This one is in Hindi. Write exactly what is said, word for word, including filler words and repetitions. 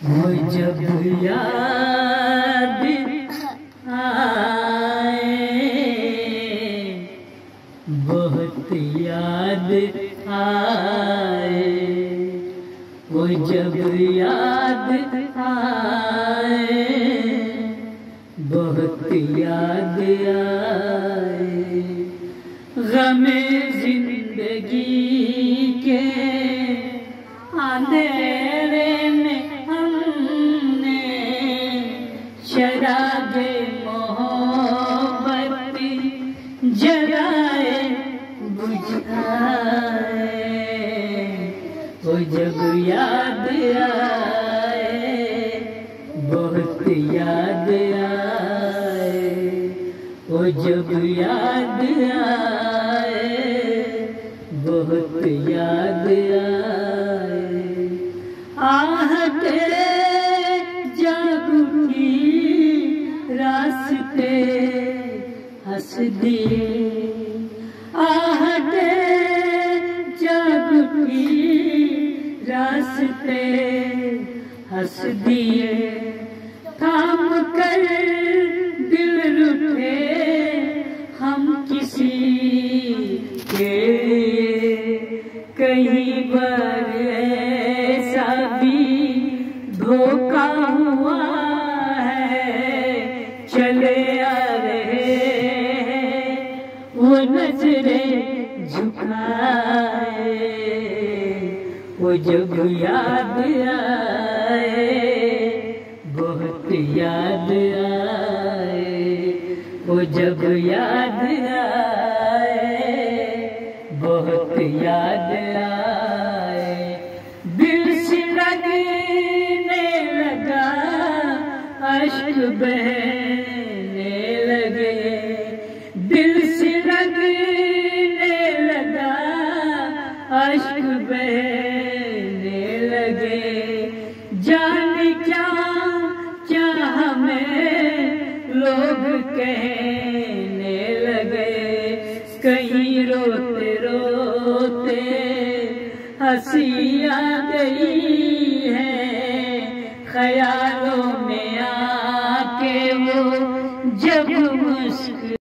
वो जब याद आए, बहुत याद आए, वो जब याद आए, बहुत याद आए। गमे जिंदगी के अंधेरे में हमने शराबे मोहब्बत जलाए बुझाए। वो जब याद आए, बहुत याद आए, वो जब याद आए, बहुत याद आए। आहते जग की रास्ते हंस दिए, आहते जग की रास्ते हंस दिए। थाम कर दिल रुठे हम किसी के लिए, कहीं बार ऐसा भी धोखा हुआ है। चले आ रहे हैं वो नजरें झुकाए, वो जब याद आए, बहुत याद आए, वो जब याद आए, बहुत याद आए। दिल से लगने लगा, अश्क बहने लगे, दिल से लगने लगा, अश्क बहने लगे। जाने क्या क्या हमें लोग कहने लगे, कहीं रोते रोते हंसी आ गई है, ख्यालों